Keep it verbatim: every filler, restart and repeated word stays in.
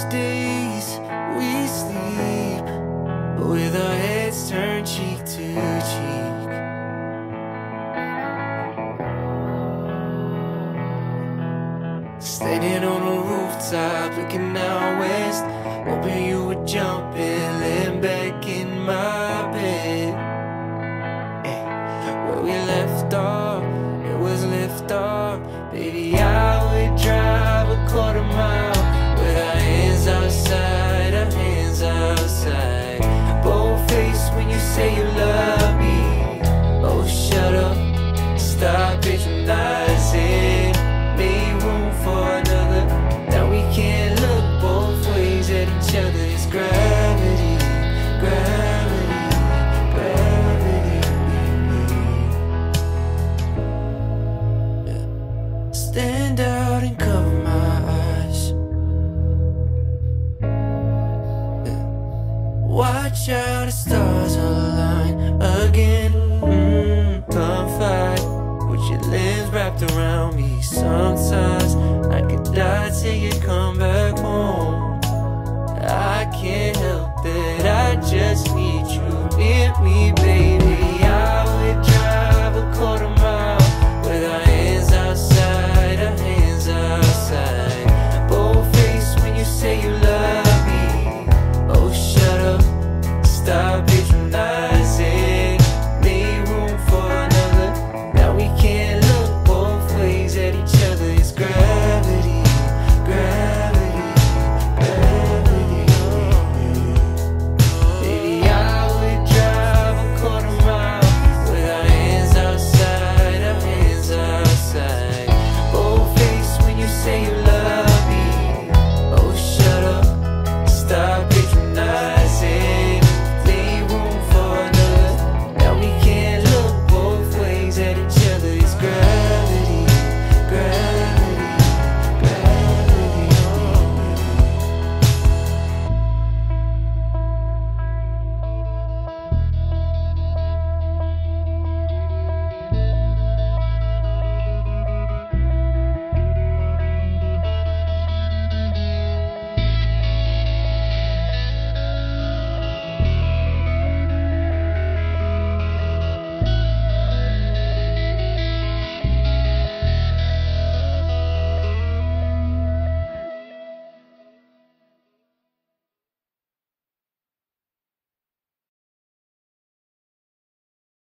Most days we sleep with our heads turned cheek to cheek. Standing on a rooftop, looking out west, hoping you would jump in, laying back in my bed. Hey, where we left off, it was lift off. Baby, I would drive a quarter mile with our hands outside, our hands outside. Bold face when you say you love me. Oh, shut up, stop patronizing. Make room for another. Now we can't look both ways at each other. It's gravity, gravity, gravity. Yeah. Stand out and cover my eyes. Yeah. Watch out, the stars align again. Mm, Confide with your limbs wrapped around me. Sometimes I could die till you come back home. I can't help it, I just need you near me, baby.